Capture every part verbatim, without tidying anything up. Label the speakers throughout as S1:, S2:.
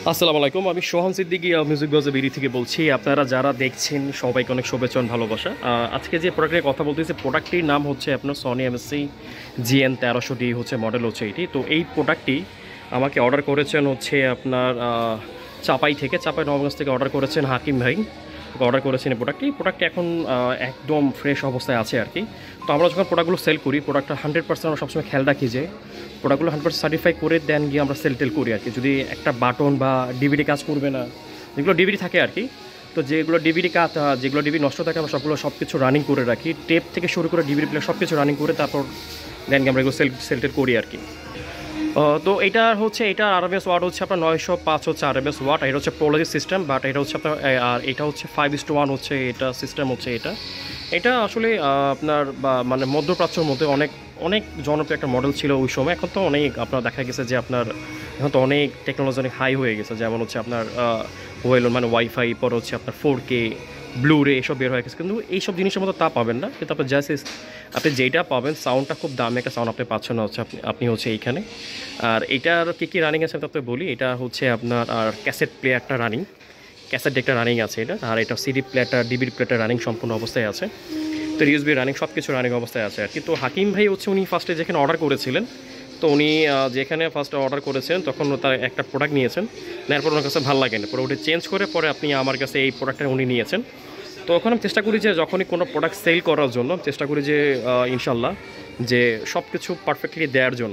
S1: আসসালামু আলাইকুম, আমি Sohan Siddiqui music box BD থেকে বলছি। আপনারা যারা দেখছেন সবাইকে অনেক শুভেচ্ছা ভালোবাসা। আজকে যে প্রোডাক্টের কথা বলতেছি, প্রোডাক্টটির নাম হচ্ছে আপনার সনি এমএসসি জি এন তেরোশো ডি হচ্ছে মডেল হচ্ছে এটি। তো এই প্রোডাক্টটি আমাকে অর্ডার করেছেন হচ্ছে আপনার চাপাই থেকে, চাপাই নবগঞ্জ থেকে অর্ডার করেছেন হাকিম ভাই অর্ডার করেছেন এই প্রোডাক্টটি। প্রোডাক্টটি এখন একদম ফ্রেশ অবস্থায় আছে আর কি। তো আমরা যখন প্রোডাক্টগুলো সেল করি, প্রোডাক্টটা হান্ড্রেড পার্সেন্ট আমরা সবসময় খেয়াল রাখি যে প্রোডাক্টগুলো হান্ড্রেড পার্সেন্ট সার্টিফাই করে দেন গিয়ে আমরা সেল টেল করি আর কি। যদি একটা বাটন বা ডিভিডি কাজ করবে না, যেগুলো ডিভিডি থাকে আর কি, তো যেগুলো ডিভিডি কাজ যেগুলো ডিভিডি নষ্ট থাকে আমরা সবগুলো সব কিছু রানিং করে রাখি, টেপ থেকে শুরু করে ডিভিডি প্লে সব কিছু রানিং করে তারপর দেন গিয়ে আমরা এগুলো সেল সেল টেল করি আর কি। তো এটা হচ্ছে এটা আরএমএস ওয়াট হচ্ছে আপনার নয়শো পাঁচ হচ্ছে আরএমএস ওয়াট। এটা হচ্ছে পোলোজি সিস্টেম, বাট এটা হচ্ছে আপনার আর এটা হচ্ছে ফাইভ ইস টু ওয়ান হচ্ছে এটা সিস্টেম হচ্ছে এটা এটা আসলে আপনার বা মানে মধ্যপ্রাচ্যের মধ্যে অনেক অনেক জনপ্রিয় একটা মডেল ছিল ওই সময়। এখন তো অনেক আপনার দেখা গেছে যে আপনার এখন তো অনেক টেকনোলজি অনেক হাই হয়ে গেছে, যেমন হচ্ছে আপনার ওয়েল মানে ওয়াইফাই, পর হচ্ছে আপনার ফোর কে ব্লুরে এসব বের হয়ে গেছে। কিন্তু এইসব জিনিসের মতো তা পাবেন না, কিন্তু আপনার জাস্ট আপনি যেইটা পাবেন সাউন্ডটা খুব দামি একটা সাউন্ড আপনি পাচ্ছেন না হচ্ছে আপনি আপনি হচ্ছে এইখানে। আর এটার কী কী রানিং আছে আপনাকে বলি। এটা হচ্ছে আপনার আর ক্যাসেট প্লেয়ারটা রানিং, ক্যাসেট ডেকটা রানিং আছে এটা। আর এটা সিডি প্লেয়ারটা ডিবির প্লেয়ারটা রানিং সম্পূর্ণ অবস্থায় আছে। তো ইউএসবি রানিং সব কিছু রানিং অবস্থায় আছে আর কি। তো হাকিম ভাই হচ্ছে উনি ফার্স্টে যেখানে অর্ডার করেছিলেন, তো উনি যেখানে ফার্স্টে অর্ডার করেছেন তখন তার একটা প্রোডাক্ট নিয়েছেন, নেওয়ার পর ওনার কাছে ভালো লাগেনি, পরে ওটা চেঞ্জ করে পরে আপনি আমার কাছে এই প্রোডাক্টটা উনি নিয়েছেন। তো ওখানে আমি চেষ্টা করি যে যখনই কোনো প্রোডাক্ট সেল করার জন্য চেষ্টা করি যে ইনশাল্লাহ যে সব কিছু পারফেক্টলি দেওয়ার জন্য।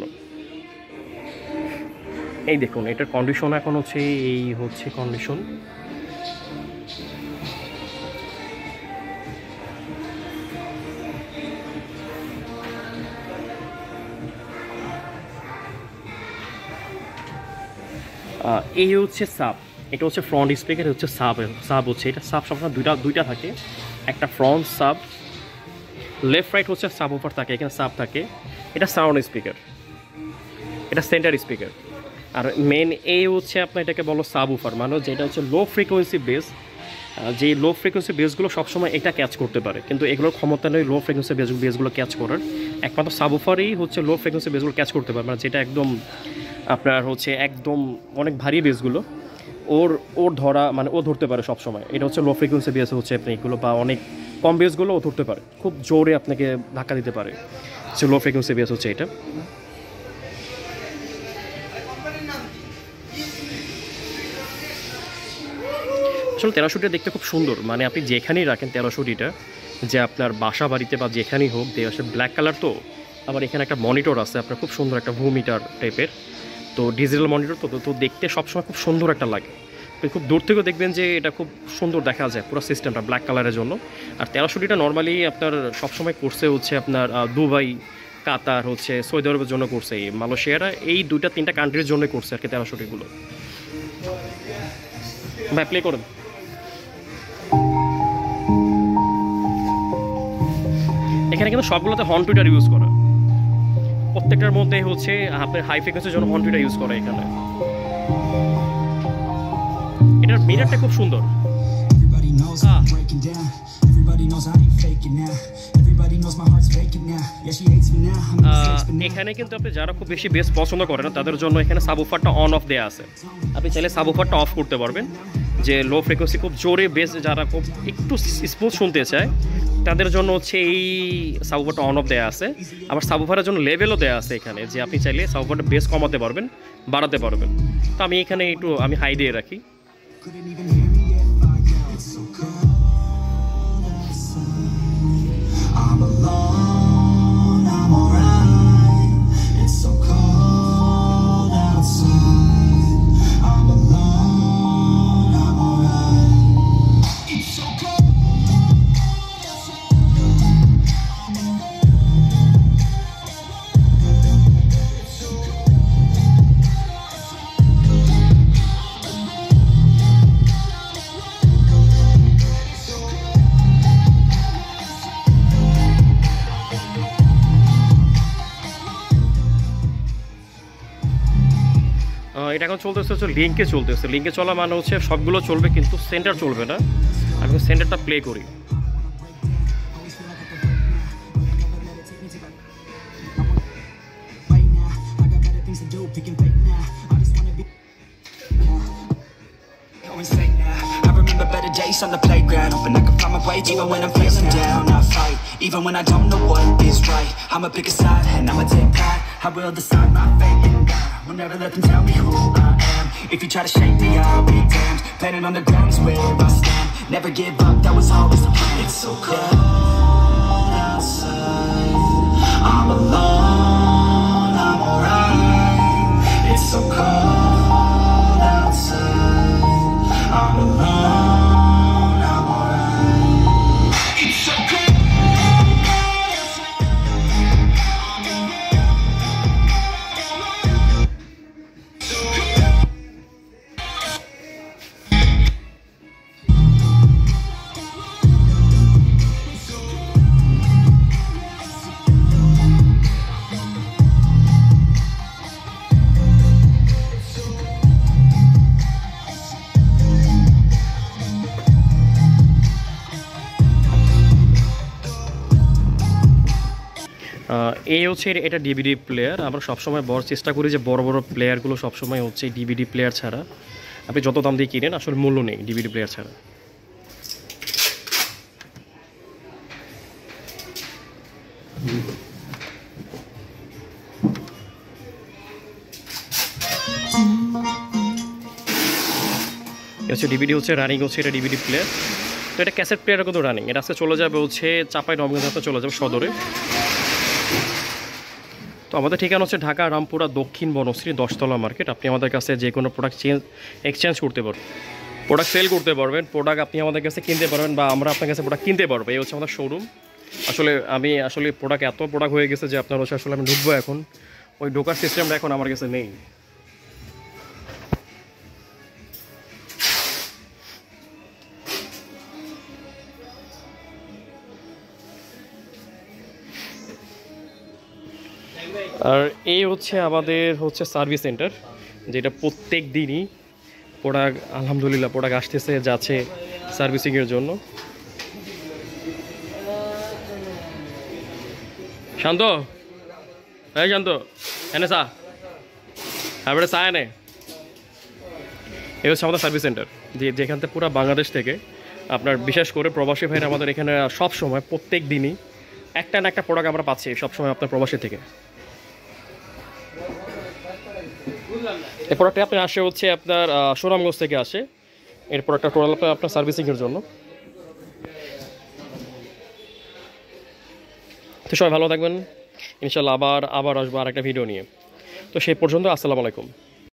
S1: এই দেখুন এটার কন্ডিশন এখন হচ্ছে এই হচ্ছে কন্ডিশন। এই হচ্ছে সাব, এটা হচ্ছে ফ্রন্ট স্পিকার, হচ্ছে সাব সাব হচ্ছে এটা সাব সবসময় দুইটা দুইটা থাকে, একটা ফ্রন্ট সাব, লেফট রাইট হচ্ছে সাবওুফার থাকে, এখানে সাব থাকে। এটা সাউন্ড স্পিকার, এটা সেন্টার স্পিকার। আর মেন এই হচ্ছে আপনার এটাকে বলো সাবওুফার, মানে যেটা হচ্ছে লো ফ্রিকোয়েন্সি বেস। যে লো ফ্রিকোয়েন্সি বেসগুলো সবসময় এটা ক্যাচ করতে পারে, কিন্তু এগুলোর ক্ষমতা নেই লো ফ্রিকোয়েন্সি বেস বেসগুলো ক্যাচ করার। একমাত্র সাবওুফারই হচ্ছে লো ফ্রিকোয়েন্সি বেসগুলো ক্যাচ করতে পারে, মানে যেটা একদম আপনার হচ্ছে একদম অনেক ভারী বেসগুলো ওর ওর ধরা মানে ও ধরতে পারে সব সময়। এটা হচ্ছে লো ফ্রিকোয়েন্সি বেস হচ্ছে আপনি এগুলো, বা অনেক কম বেসগুলো ও ধরতে পারে, খুব জোরে আপনাকে ধাক্কা দিতে পারে। হচ্ছে লো ফ্রিকোয়েন্সি বেস হচ্ছে এটা। আসলে তেরোশোটা দেখতে খুব সুন্দর, মানে আপনি যেখানেই রাখেন তেরোশোটিটা, যে আপনার বাসা বাড়িতে বা যেখানেই হোক, দিয়ে আসলে ব্ল্যাক কালার। তো আবার এখানে একটা মনিটর আছে আপনার, খুব সুন্দর একটা ভূমিটার টাইপের, তো ডিজিটাল মনিটর। তো তো দেখতে সবসময় খুব সুন্দর একটা লাগে, খুব দূর থেকেও দেখবেন যে এটা খুব সুন্দর দেখা যায় পুরো সিস্টেমটা ব্ল্যাক কালারের জন্য। আর তেরোশোটিটা নর্মালি আপনার সবসময় করছে হচ্ছে আপনার দুবাই, কাতার, হচ্ছে সৌদি আরবের জন্য করছে, এই মালয়েশিয়ারা, এই দুইটা তিনটা কান্ট্রির জন্য করছে আর কি তেরোশোটিগুলো। ভাই প্লে করেন। এখানে কিন্তু সবগুলোতে হর্ন টুইটার ইউজ করা, প্রত্যেকটার মধ্যে হচ্ছে আপনার হাই ফ্রিকোয়েন্সির জন্য হর্ন টুইটার ইউজ করা এখানে। এটার মিটারটা খুব সুন্দর। এখানে কিন্তু আপনি যারা খুব বেশি বেস পছন্দ করেন তাদের জন্য এখানে সাবওুফারটা অন অফ দেওয়া আছে, আপনি চাইলে সাবওুফারটা অফ করতে পারবেন। যে লো ফ্রিকোয়েন্সি খুব জোরে বেস যারা খুব একটু স্মুথ শুনতে চায় তাদের জন্য হচ্ছে এই সাবওুফারটা অন অফ দেওয়া আছে। আবার সাবওুফারের জন্য লেভেলও দেওয়া আছে এখানে, যে আপনি চাইলে সাবওুফারটা বেস কমাতে পারবেন, বাড়াতে পারবেন। তো আমি এখানে একটু আমি হাই দিয়ে রাখি। এটা এখন চলতেছে হচ্ছে লিঙ্কে চলতেছে, লিঙ্কে চলা মানে হচ্ছে সবগুলো চলবে কিন্তু সেন্টার চলবে না। আমি সেন্টারটা প্লে করি।
S2: go insane now. I remember better days on the playground, hoping I can find my way even when I'm feeling down. I fight, even when I don't know what is right. I'ma pick a side and I'ma take pride. I will decide my fate and die. Will never let them tell me who I am. If you try to shake me, I'll be damned. Planet on the ground is where I stand. Never give up, that was always the plan. It's so cold outside, I'm alone, I'm alright. It's so cold outside, I'm alone, I'm alright. It's so cold.
S1: এই হচ্ছে এটা DVD player. আমরা সবসময় বড় চেষ্টা করি যে বড় বড় প্লেয়ারগুলো সবসময় হচ্ছে ডিভিডি প্লেয়ার ছাড়া আপনি যত দাম দিয়ে কিনেন আসলে মূল্য নেই ডিভিডি প্লেয়ার ছাড়া। হচ্ছে ডিভিডি হচ্ছে রানিং হচ্ছে এটা ডিভিডি প্লেয়ার। তো এটা ক্যাসেট প্লেয়ার কিন্তু রানিং। এটা আজকে চলে যাবে হচ্ছে চাপাই নবগঞ্জ চলে যাবে সদরে। তো আমাদের ঠিকানা হচ্ছে ঢাকা রামপুরা দক্ষিণ বনশ্রী দশতলা মার্কেট। আপনি আমাদের কাছে যে কোনো প্রোডাক্ট চেঞ্জ এক্সচেঞ্জ করতে পারবেন, প্রোডাক্ট সেল করতে পারবেন, প্রোডাক্ট আপনি আমাদের কাছে কিনতে পারবেন বা আমরা আপনার কাছে প্রোডাক্ট কিনতে পারবো। এই হচ্ছে আমাদের শোরুম। আসলে আমি আসলে প্রোডাক্ট এত প্রোডাক্ট হয়ে গেছে যে আপনার হচ্ছে আসলে আমি ঢুকবো এখন, ওই ঢোকার সিস্টেমটা এখন আমার কাছে নেই। আর এই হচ্ছে আমাদের হচ্ছে সার্ভিস সেন্টার, যেটা প্রত্যেক দিনই প্রোডাক্ট আলহামদুলিল্লাহ প্রোডাক্ট আসতেছে যাচ্ছে সার্ভিসিংয়ের জন্য। শান্ত হ্যাঁ শান্ত এনে চা হ্যাঁ চা এনে। এই হচ্ছে আমাদের সার্ভিস সেন্টার, যে যেখান থেকে পুরো বাংলাদেশ থেকে আপনার বিশেষ করে প্রবাসী ভাইরা আমাদের এখানে সব সময় প্রত্যেক দিনই একটা না একটা প্রোডাক্ট আমরা পাচ্ছি সবসময় আপনার প্রবাসী থেকে। এই প্রোডাক্টটা আপনি আসে হচ্ছে আপনার সুনামগঞ্জ থেকে আসে। এর প্রোডাক্টটা টোটাল আপনার সার্ভিসিংয়ের জন্য। তো সবাই ভালো থাকবেন, ইনশাল্লাহ আবার আবার আসবো আর একটা ভিডিও নিয়ে। তো সেই পর্যন্ত আসসালামু আলাইকুম।